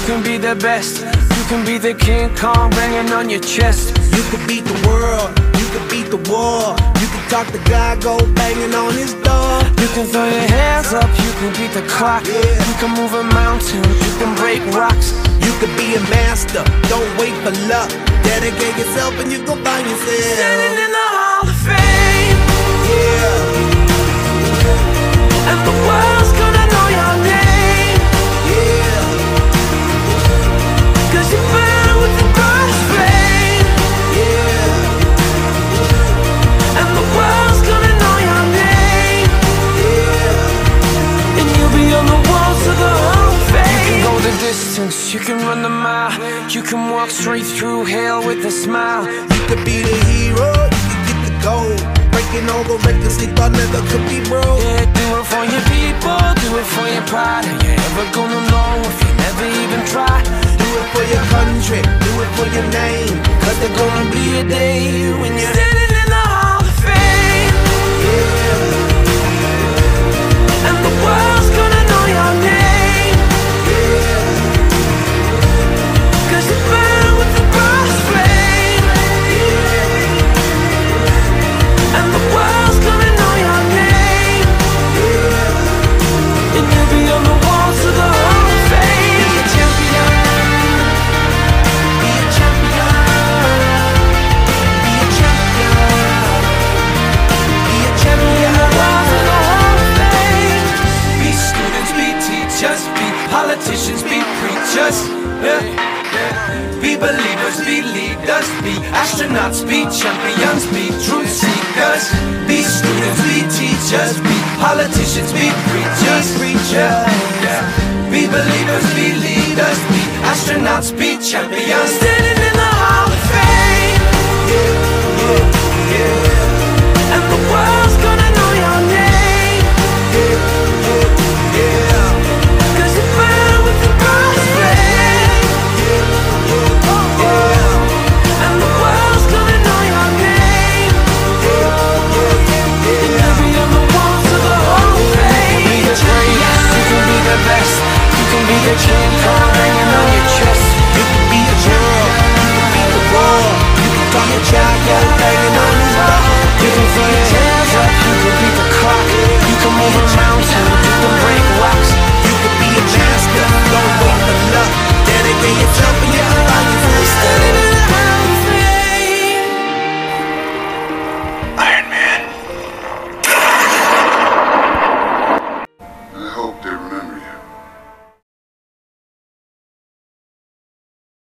can be the best. You can be the King Kong banging on your chest. You can beat the world, you can beat the war. You can talk to God, go banging on his door. You can throw your hands up, you can beat the clock. You can move a mountain, you can break rocks. You can be a master, don't wait for luck. Dedicate yourself and you gon' find yourself Standing in the Hall of Fame. Yeah. And the world's gonna know your name. Yeah. Cause you burn with the brightest flame. Yeah. And the world's gonna know your name. Yeah. And you'll be on the walls of the Hall of Fame. You can go the distance, you can run the mile. You can walk straight through hell with a smile. You could be the hero, you could get the gold. Breaking all the records they thought never could be broke. Yeah, do it for your people, do it for your pride. Are you ever gonna know if you never even try? Do it for your country, do it for your name. Cause there's gonna be a day when you're standing in the Hall of Fame. Yeah. And the world's gonna know your name. Yeah. Cause you burn with the brightest flame. And the world's gonna know your name. And you'll be on the walls of the Hall of Fame. Be a champion. Be a champion. Be a champion. Be a champion. Walls of the Hall of Fame. Be students, be teachers, be politicians, be preachers. Be believers, be leaders, be astronauts, be champions, be truth seekers. Be students, be teachers, be politicians, be preachers. Be believers, be leaders, be astronauts, be champions.